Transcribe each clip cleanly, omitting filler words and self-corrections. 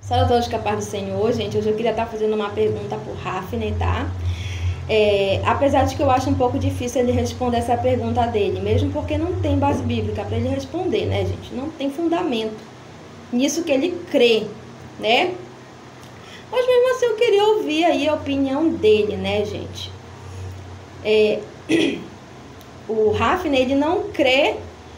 Salve a todos que a paz do Senhor, gente. Hoje eu queria estar fazendo uma pergunta pro Rafney, tá? Apesar de que eu acho um pouco difícil ele responder essa pergunta dele, mesmo porque não tem base bíblica para ele responder, né, gente? Não tem fundamento nisso que ele crê, né? Mas mesmo assim eu queria ouvir aí a opinião dele, né, gente? O Rafney, ele não crê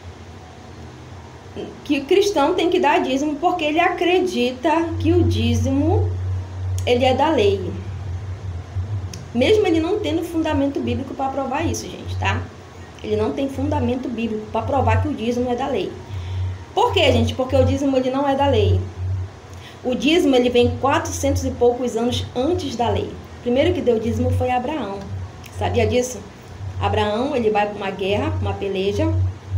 que o cristão tem que dar dízimo porque ele acredita que o dízimo, ele é da lei. Mesmo ele não tendo fundamento bíblico para provar isso, gente, tá? Ele não tem fundamento bíblico para provar que o dízimo é da lei. Por quê, gente? Porque o dízimo, ele não é da lei. O dízimo, ele vem 400 e poucos anos antes da lei. O primeiro que deu dízimo foi Abraão. Sabia disso? Abraão, ele vai para uma guerra, uma peleja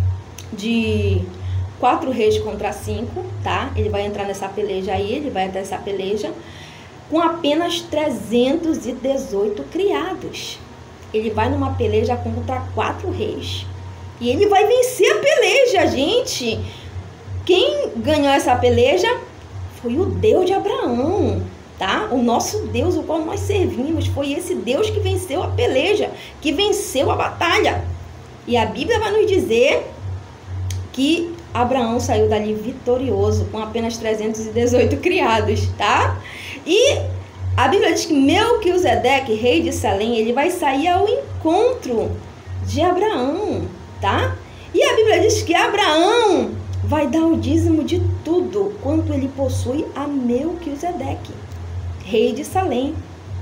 de 4 reis contra 5, tá? Ele vai entrar nessa peleja aí, ele vai entrar nessa peleja com apenas 318 criados. Ele vai numa peleja contra 4 reis. E ele vai vencer a peleja, gente. Quem ganhou essa peleja foi o Deus de Abraão, tá? O nosso Deus, o qual nós servimos, foi esse Deus que venceu a peleja, que venceu a batalha. E a Bíblia vai nos dizer que Abraão saiu dali vitorioso, com apenas 318 criados, tá? E a Bíblia diz que Melquisedeque, rei de Salém, ele vai sair ao encontro de Abraão, tá? E a Bíblia diz que Abraão vai dar o dízimo de tudo quanto ele possui a Melquisedeque, rei de Salém.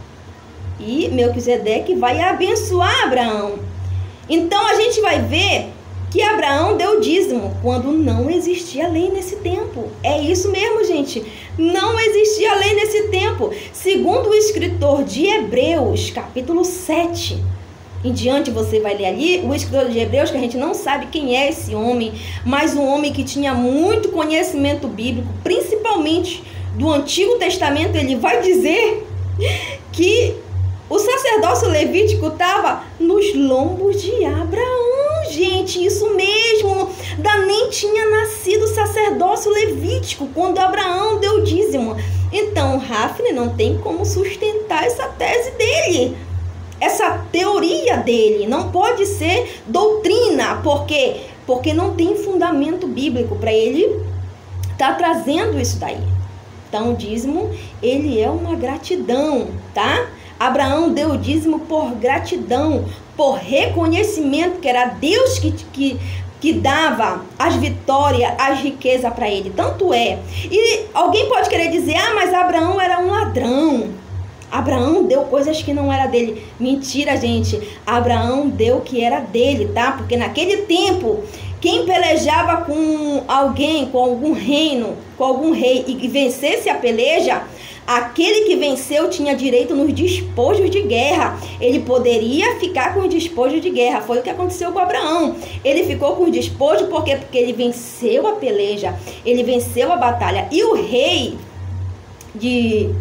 E Melquisedeque vai abençoar Abraão. Então a gente vai ver que Abraão deu dízimo quando não existia lei nesse tempo. É isso mesmo, gente. Não existia lei nesse tempo. Segundo o escritor de Hebreus, capítulo 7, em diante você vai ler ali, o escritor de Hebreus, que a gente não sabe quem é esse homem, mas um homem que tinha muito conhecimento bíblico, principalmente do Antigo Testamento, ele vai dizer que o sacerdócio levítico estava nos lombos de Abraão. Gente, isso mesmo. Nem tinha nascido o sacerdócio levítico quando Abraão deu dízimo. Então, Rafney não tem como sustentar essa tese dele, essa teoria dele. Não pode ser doutrina. Por quê? Porque não tem fundamento bíblico para ele estar trazendo isso daí. Então, o dízimo, ele é uma gratidão, tá? Abraão deu o dízimo por gratidão, por reconhecimento que era Deus que dava as vitórias, as riquezas para ele. Tanto é. E alguém pode querer dizer, mas Abraão era um ladrão. Abraão deu coisas que não era dele. Mentira, gente. Abraão deu o que era dele, tá? Porque naquele tempo, quem pelejava com alguém, com algum reino, com algum rei e vencesse a peleja, aquele que venceu tinha direito nos despojos de guerra. Ele poderia ficar com os despojos de guerra. Foi o que aconteceu com Abraão. Ele ficou com os despojos porque ele venceu a peleja. Ele venceu a batalha. E o rei de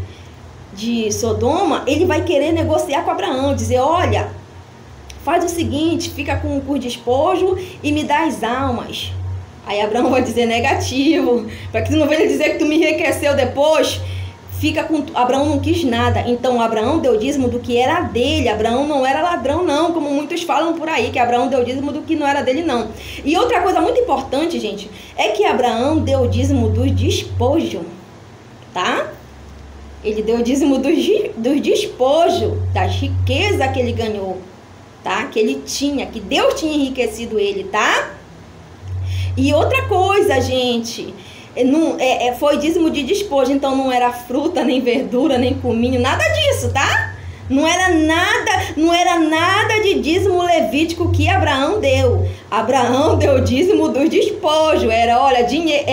Sodoma, ele vai querer negociar com Abraão. Dizer, olha, faz o seguinte, fica com o despojo e me dá as almas. Aí Abraão vai dizer negativo. Para que tu não venha dizer que tu me enriqueceu depois. Abraão não quis nada. Então Abraão deu dízimo do que era dele. Abraão não era ladrão não, como muitos falam por aí, que Abraão deu dízimo do que não era dele não. E outra coisa muito importante, gente, é que Abraão deu dízimo dos despojos, tá? Ele deu dízimo dos despojos, das riquezas que ele ganhou, tá? Que ele tinha, que Deus tinha enriquecido ele, tá? E outra coisa, gente, foi dízimo de despojo, então não era fruta, nem verdura, nem cominho, nada disso, tá? Não era nada de dízimo levítico que Abraão deu. Abraão deu dízimo dos despojos, era dinheiro,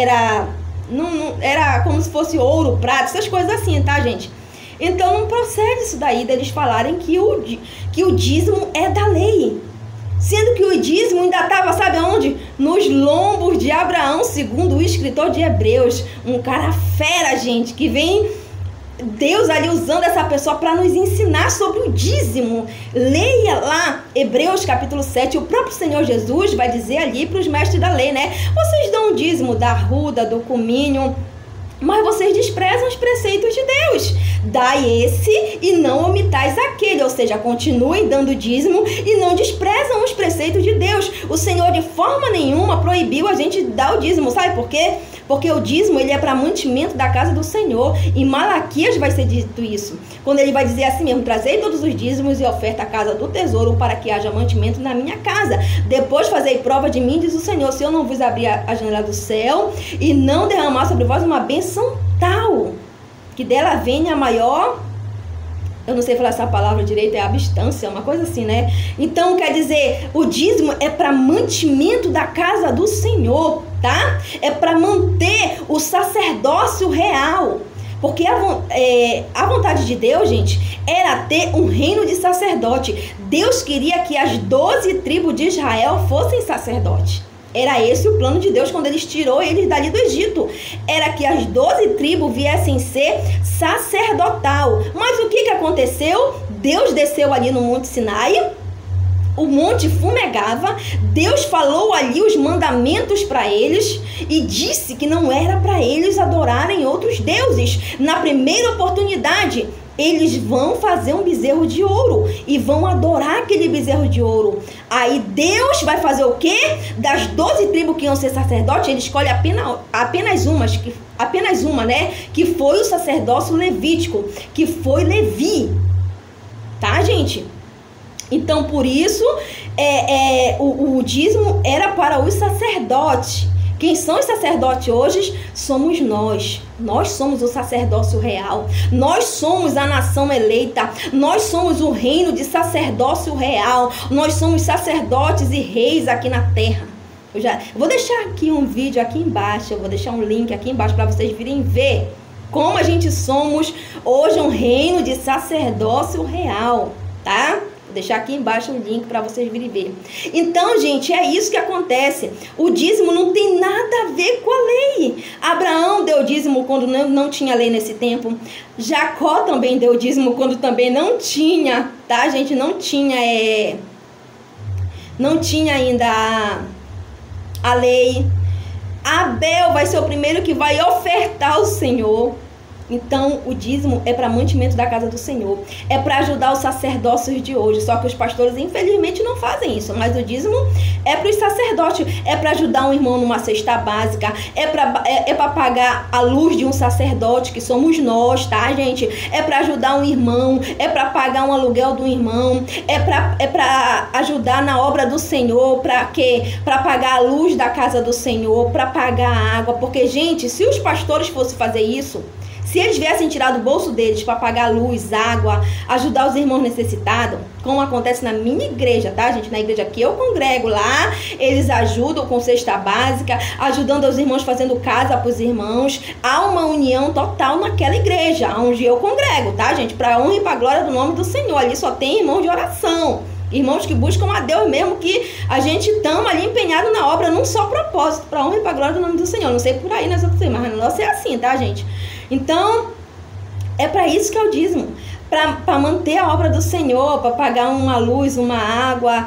era como se fosse ouro, prata, essas coisas assim, tá, gente? Então não procede isso daí deles falarem que o dízimo é da lei. Sendo que o dízimo ainda estava, sabe aonde? Nos lombos de Abraão, segundo o escritor de Hebreus. Um cara fera, gente, que vem Deus ali usando essa pessoa para nos ensinar sobre o dízimo. Leia lá Hebreus capítulo 7, o próprio Senhor Jesus vai dizer ali para os mestres da lei, né? Vocês dão o dízimo da arruda, do cominho, mas vocês desprezam as dai esse e não omitais aquele, ou seja, continuem dando dízimo e não desprezam os preceitos de Deus. O Senhor de forma nenhuma proibiu a gente dar o dízimo, sabe por quê? Porque o dízimo, ele é para mantimento da casa do Senhor. Em Malaquias vai ser dito isso, quando ele vai dizer assim mesmo: trazei todos os dízimos e oferta à casa do tesouro, para que haja mantimento na minha casa. Depois fazei prova de mim, diz o Senhor, se eu não vos abrir a janela do céu e não derramar sobre vós uma bênção tal, que dela venha a maior... Eu não sei falar essa palavra direito, é abstância, uma coisa assim, né? Então, quer dizer, o dízimo é para mantimento da casa do Senhor, tá? É para manter o sacerdócio real. Porque a vontade de Deus, gente, era ter um reino de sacerdote. Deus queria que as 12 tribos de Israel fossem sacerdotes. Era esse o plano de Deus quando ele tirou eles dali do Egito. Era que as 12 tribos viessem ser sacerdotal. Mas o que aconteceu? Deus desceu ali no Monte Sinai, o monte fumegava, Deus falou ali os mandamentos para eles e disse que não era para eles adorarem outros deuses. Na primeira oportunidade, eles vão fazer um bezerro de ouro e vão adorar aquele bezerro de ouro. Aí Deus vai fazer o quê? Das 12 tribos que iam ser sacerdotes, ele escolhe apenas uma, né? Que foi o sacerdócio levítico, que foi Levi. Tá, gente? Então, por isso, o dízimo era para os sacerdotes. Quem são os sacerdotes hoje? Somos nós. Nós somos o sacerdócio real. Nós somos a nação eleita. Nós somos o reino de sacerdócio real. Nós somos sacerdotes e reis aqui na terra. Eu vou deixar aqui um vídeo aqui embaixo. Eu vou deixar um link aqui embaixo para vocês virem ver como a gente somos hoje um reino de sacerdócio real, tá? Vou deixar aqui embaixo um link para vocês virem ver. Então, gente, é isso que acontece. O dízimo não tem nada a ver com a lei. Abraão deu dízimo quando não tinha lei nesse tempo. Jacó também deu dízimo quando também não tinha, tá, gente? Não tinha ainda a lei. Abel vai ser o primeiro que vai ofertar ao Senhor. Então, o dízimo é para mantimento da casa do Senhor. É para ajudar os sacerdócios de hoje. Só que os pastores, infelizmente, não fazem isso. Mas o dízimo é para os sacerdotes. É para ajudar um irmão numa cesta básica. É para pagar a luz de um sacerdote, que somos nós, tá, gente? É para ajudar um irmão. É para pagar um aluguel do irmão. É para ajudar na obra do Senhor. Para quê? Para pagar a luz da casa do Senhor. Para pagar a água. Porque, gente, se os pastores fossem fazer isso, se eles viessem tirar do bolso deles para pagar luz, água, ajudar os irmãos necessitados, como acontece na minha igreja, tá, gente? Na igreja que eu congrego lá, eles ajudam com cesta básica, ajudando os irmãos, fazendo casa para os irmãos. Há uma união total naquela igreja, onde eu congrego, tá, gente? Para honra e para glória do nome do Senhor. Ali só tem irmão de oração. Irmãos que buscam a Deus mesmo, que a gente estamos ali empenhado na obra num só propósito, para honra e para glória do nome do Senhor. Não sei por aí nas outras, mas no nosso é assim, tá, gente? Então, é para isso que é o dízimo, para manter a obra do Senhor, para pagar uma luz, uma água,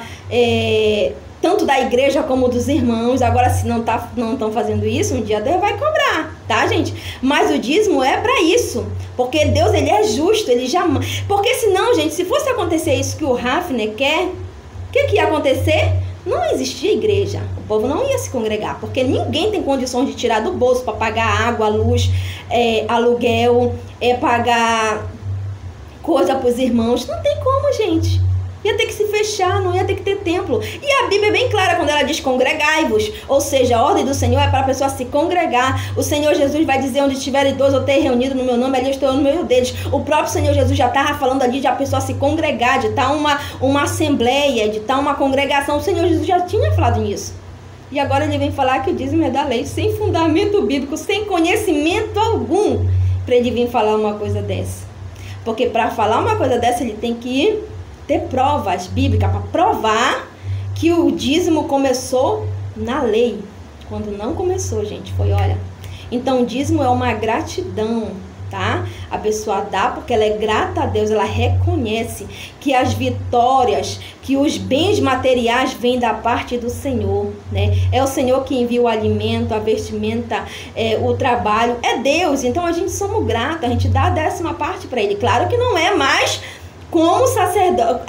tanto da igreja como dos irmãos. Agora, se não estão fazendo isso, um dia Deus vai cobrar, tá, gente? Mas o dízimo é para isso, porque Deus, ele é justo, ele jamais... Porque senão, gente, se fosse acontecer isso que o Hafner quer, o que ia acontecer? Não existia igreja, o povo não ia se congregar, porque ninguém tem condições de tirar do bolso para pagar água, luz, aluguel, pagar coisa para os irmãos. Não tem como, gente. Ia ter que se fechar, não ia ter que ter templo. E a Bíblia é bem clara quando ela diz congregai-vos. Ou seja, a ordem do Senhor é para a pessoa se congregar. O Senhor Jesus vai dizer: onde estiverem 2 ou 3 reunidos no meu nome, ali eu estou no meio deles. O próprio Senhor Jesus já estava falando ali de a pessoa se congregar, de estar uma assembleia, de estar uma congregação. O Senhor Jesus já tinha falado nisso. E agora ele vem falar que o dízimo é da lei, sem fundamento bíblico, sem conhecimento algum, para ele vir falar uma coisa dessa. Porque para falar uma coisa dessa, ele tem que ter provas bíblicas para provar que o dízimo começou na lei, quando não começou, gente, foi, olha. Então, o dízimo é uma gratidão, tá? A pessoa dá porque ela é grata a Deus, ela reconhece que as vitórias, que os bens materiais vêm da parte do Senhor, né? É o Senhor que envia o alimento, a vestimenta, o trabalho, é Deus. Então a gente somos gratos, a gente dá a 10ª parte para Ele. Claro que não é mais como o sacerdote,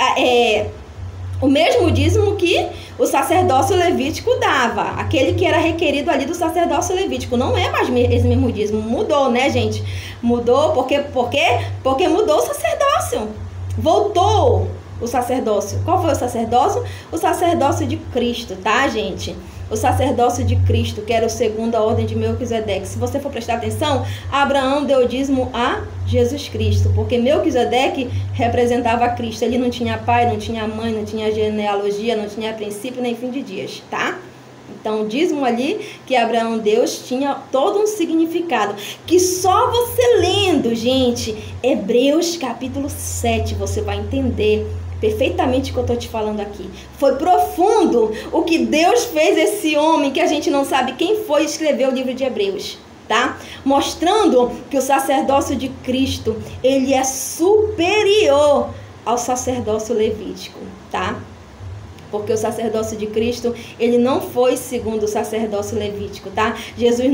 o mesmo dízimo que o sacerdócio levítico dava, aquele que era requerido ali do sacerdócio levítico. Não é mais esse mesmo dízimo, mudou, né, gente? Mudou porque mudou o sacerdócio, voltou o sacerdócio. Qual foi o sacerdócio? O sacerdócio de Cristo, tá, gente? O sacerdócio de Cristo, que era o segundo a ordem de Melquisedeque. Se você for prestar atenção, Abraão deu dízimo a Jesus Cristo, porque Melquisedeque representava Cristo. Ele não tinha pai, não tinha mãe, não tinha genealogia, não tinha princípio nem fim de dias, tá? Então, o dízimo ali que Abraão deu tinha todo um significado, que só você lendo, gente, Hebreus capítulo 7, você vai entender perfeitamente o que eu estou te falando aqui. Foi profundo o que Deus fez esse homem, que a gente não sabe quem foi, escreveu o livro de Hebreus, tá? Mostrando que o sacerdócio de Cristo, ele é superior ao sacerdócio levítico, tá? Porque o sacerdócio de Cristo, ele não foi segundo o sacerdócio levítico, tá? Jesus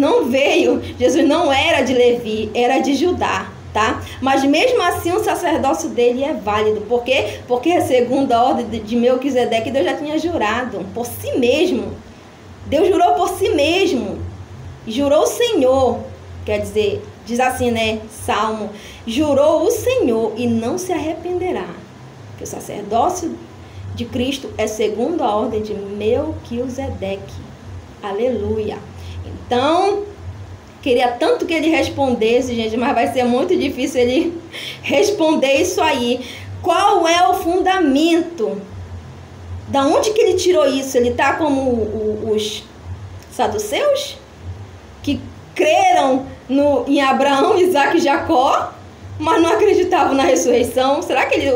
não era de Levi, era de Judá, tá? Mas mesmo assim o sacerdócio dele é válido. Por quê? Porque segundo a ordem de Melquisedeque, Deus já tinha jurado por si mesmo. Deus jurou por si mesmo. Jurou o Senhor. Quer dizer, diz assim, né? Salmo. Jurou o Senhor e não se arrependerá. Que o sacerdócio de Cristo é segundo a ordem de Melquisedeque. Aleluia. Então, queria tanto que ele respondesse, gente, mas vai ser muito difícil ele responder isso aí. Qual é o fundamento? Da onde que ele tirou isso? Ele tá como os saduceus? Que creram em Abraão, Isaac e Jacó, mas não acreditavam na ressurreição? Será que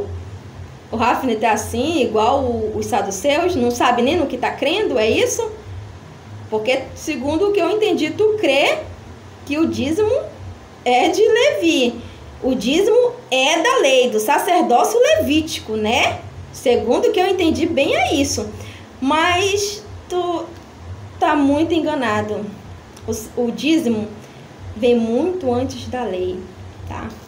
o Rafne tá assim, igual os saduceus? Não sabe nem no que tá crendo? É isso? Porque, segundo o que eu entendi, tu crê que o dízimo é de Levi. O dízimo é da lei, do sacerdócio levítico, né? Segundo o que eu entendi, bem é isso. Mas tu tá muito enganado. O dízimo vem muito antes da lei, tá?